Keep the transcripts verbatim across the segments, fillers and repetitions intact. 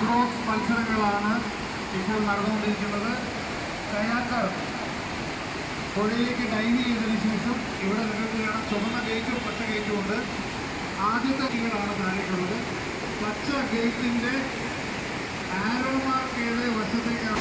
Cross മത്സരങ്ങളാണ് ഇപ്പോൾ നടന്നുകൊണ്ടിരിക്കുന്നത്. കയാക്കർ പുഴയിലേക്ക് ഡൈവ് ചെയ്തതിനു ശേഷം ഇവിടെ നിങ്ങൾക്ക് കാണാം ചുവന്ന ഗേറ്റും പച്ച ഗേറ്റും ഉണ്ട്. ആദ്യത്തെ ഗേറ്റാണ് താഴേക്കുള്ളത്. പച്ച ഗേറ്റിന്റെ ആരോ മാർക്ക് ചെയ്ത് വശത്തേക്കാണ്.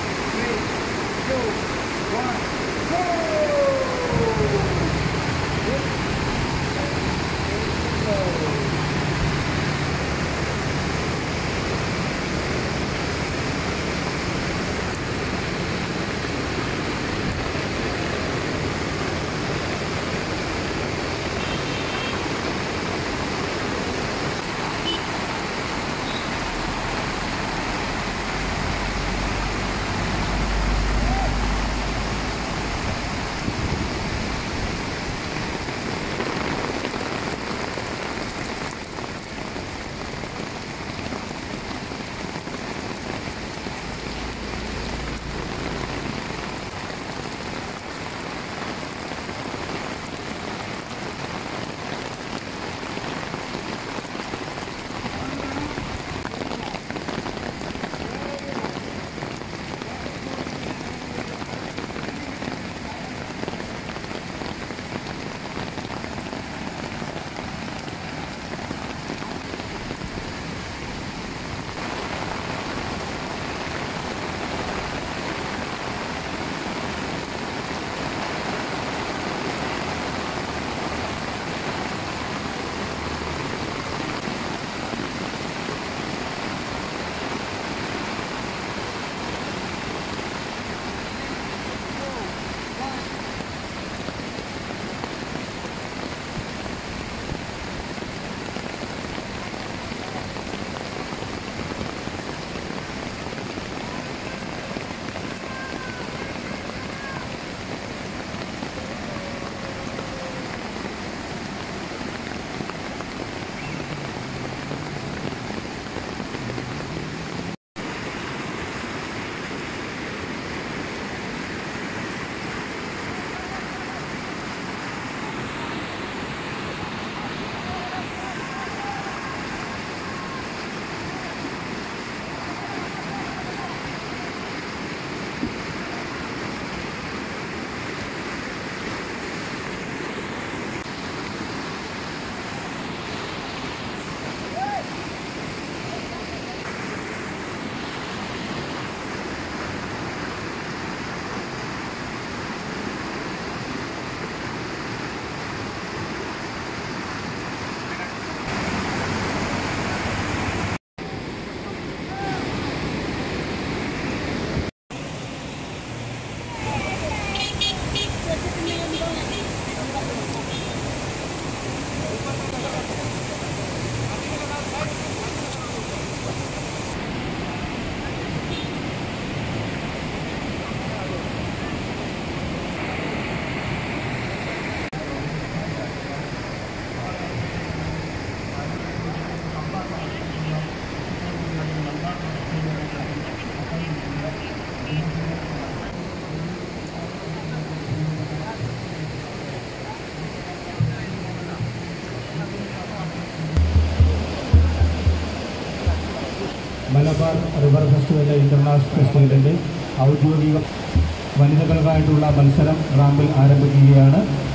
മലബാർ റിവർ ഫെസ്റ്റിവൽ ഇന്റർനാഷണൽ ഫെസ്റ്റിവലിൻ്റെ ഔദ്യോഗിക വനിതകൾക്കായിട്ടുള്ള മത്സരം റാമ്പിൽ ആരംഭിക്കുകയാണ്.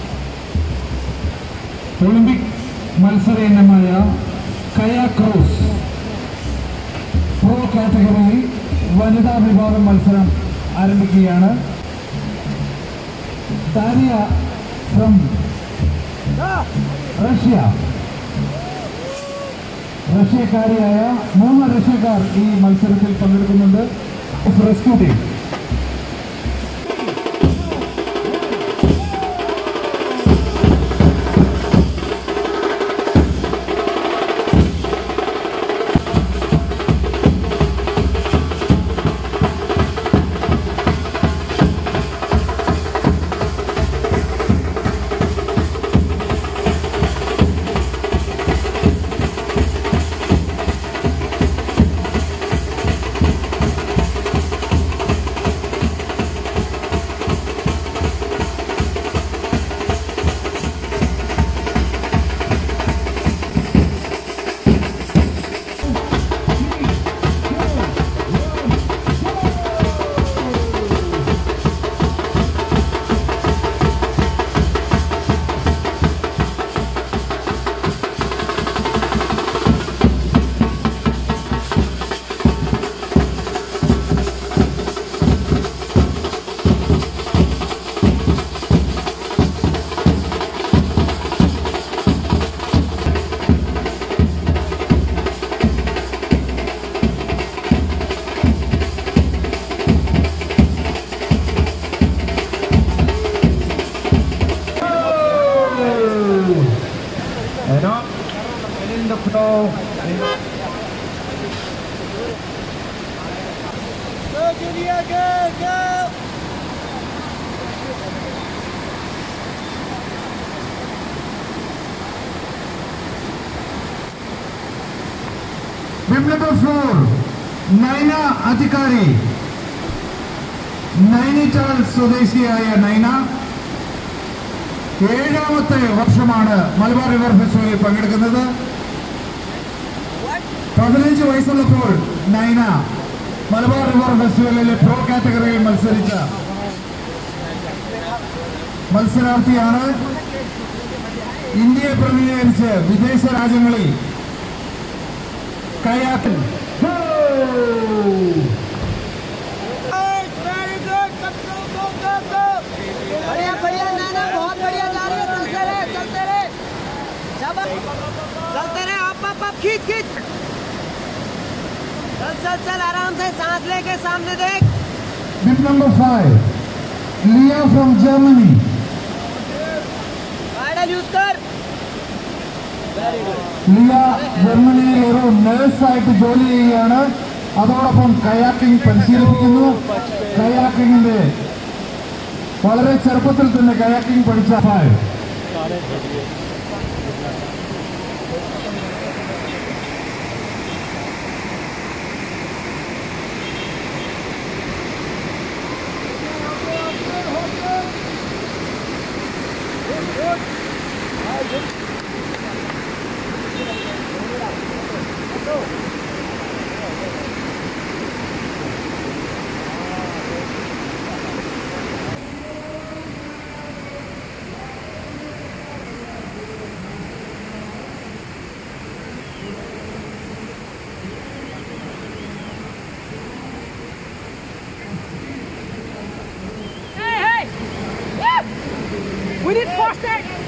ഒളിമ്പിക് മത്സര ഇനമായ കയാക്രോസ് പ്രോ കാറ്റഗറിയിൽ വനിതാ വിഭാഗം മത്സരം ആരംഭിക്കുകയാണ്. താരിയ ഫ്രം റഷ്യ, റഷ്യക്കാരിയായ മൂന്ന് റഷ്യക്കാർ ഈ മത്സരത്തിൽ പങ്കെടുക്കുന്നുണ്ട്. Rescue team So, Go, Junior, go, go! Bib number four, Naina Adhikari. Nainital സ്വദേശിയായ നൈന ഏഴാമത്തെ വർഷമാണ് മലബാർ റിവർ ഫെസ്റ്റിവലിൽ പങ്കെടുക്കുന്നത്. പതിനഞ്ച് വയസ്സുള്ളപ്പോൾ നൈന മലബാർ റിവർ ഫെസ്റ്റിവലിലെ പ്രോ കാറ്റഗറിയിൽ മത്സരിച്ച മത്സരാർത്ഥിയാണ്. ഇന്ത്യയെ പ്രതിനിധീകരിച്ച് വിദേശ രാജ്യങ്ങളിൽ കയാക്കിൽ बढ़िया बढ़िया नाना बहुत बढ़िया जा रही है. चलते रहे चलते रहे चलते रहे आप आप आप खींच खींच चल चल चल आराम से सांस लेके सामने देख. Bib number five, Leah from Germany. Paddle use कर. ലിയ ജർമ്മനിയിൽ ഒരു നേഴ്സായിട്ട് ജോലി ചെയ്യുകയാണ്. അതോടൊപ്പം കയാക്കിംഗ് പരിശീലിപ്പിക്കുന്നു. കയാക്കിങ്ങിന്റെ വളരെ ചെറുപ്പത്തിൽ തന്നെ കയാക്കിംഗ് പഠിച്ച five We need first aid.